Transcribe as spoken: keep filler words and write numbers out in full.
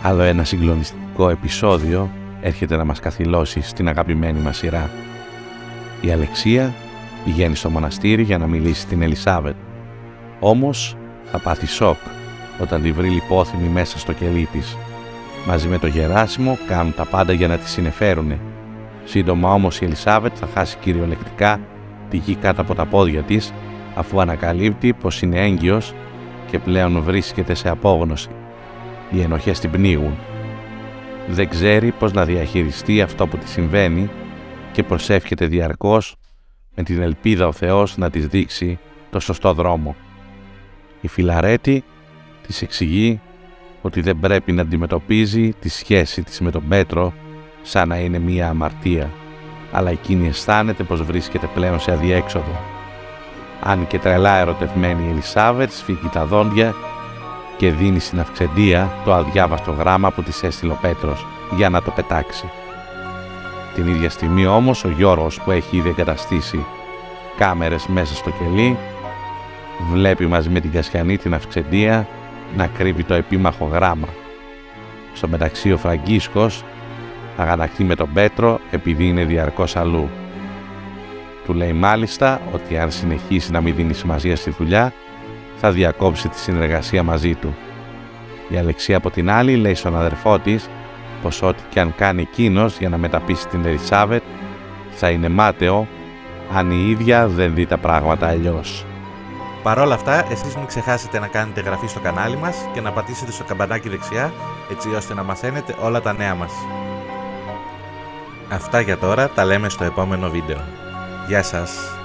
Άλλο ένα συγκλονιστικό επεισόδιο έρχεται να μας καθυλώσει στην αγαπημένη μας σειρά. Η Αλεξία πηγαίνει στο μοναστήρι για να μιλήσει στην Ελισάβετ. Όμως θα πάθει σοκ όταν τη βρει λιπόθυμη μέσα στο κελί της. Μαζί με το Γεράσιμο κάνουν τα πάντα για να τη συνεφέρουνε. Σύντομα όμως η Ελισάβετ θα χάσει κυριολεκτικά τη γη κάτω από τα πόδια της, αφού ανακαλύπτει πως είναι έγκυος και πλέον βρίσκεται σε απόγνωση. Οι ενοχές την πνίγουν. Δεν ξέρει πως να διαχειριστεί αυτό που της συμβαίνει και προσεύχεται διαρκώς με την ελπίδα ο Θεός να της δείξει το σωστό δρόμο. Η Φιλαρέτη της εξηγεί ότι δεν πρέπει να αντιμετωπίζει τη σχέση της με τον Πέτρο σαν να είναι μία αμαρτία, αλλά εκείνη αισθάνεται πως βρίσκεται πλέον σε αδιέξοδο. Αν και τρελά ερωτευμένη η Ελισάβετ σφίγγει τα δόντια και δίνει στην Αυξεντία το αδιάβαστο γράμμα που της έστειλε ο Πέτρος για να το πετάξει. Την ίδια στιγμή όμως ο Γιώργος, που έχει ήδη εγκαταστήσει κάμερες μέσα στο κελί, βλέπει μαζί με την Κασιανή την Αυξεντία να κρύβει το επίμαχο γράμμα. Στο μεταξύ ο Φραγκίσκος αγανακτεί με τον Πέτρο επειδή είναι διαρκώς αλλού. Του λέει μάλιστα ότι αν συνεχίσει να μην δίνει σημασία στη δουλειά θα διακόψει τη συνεργασία μαζί του. Η Αλεξία από την άλλη λέει στον αδερφό της πως ό,τι και αν κάνει εκείνος για να μεταπείσει την Ελισάβετ θα είναι μάταιο αν η ίδια δεν δει τα πράγματα αλλιώς. Παρ' όλα αυτά, εσείς μην ξεχάσετε να κάνετε εγγραφή στο κανάλι μας και να πατήσετε στο καμπανάκι δεξιά, έτσι ώστε να μαθαίνετε όλα τα νέα μας. Αυτά για τώρα, τα λέμε στο επόμενο βίντεο. Γεια σας!